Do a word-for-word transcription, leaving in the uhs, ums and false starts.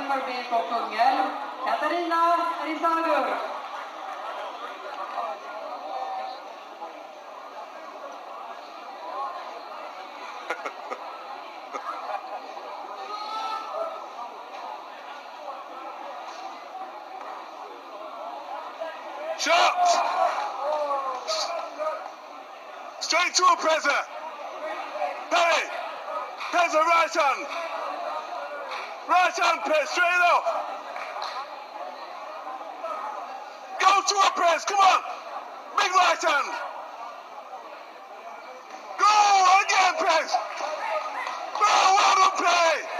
förbi på Kungälv. Katarina Risagur. Shots! Straight to a Preza. Hey! Preza right hand. Right hand press, straight up. Go to a press, come on. Big right hand. Go again, press. Oh, well done play.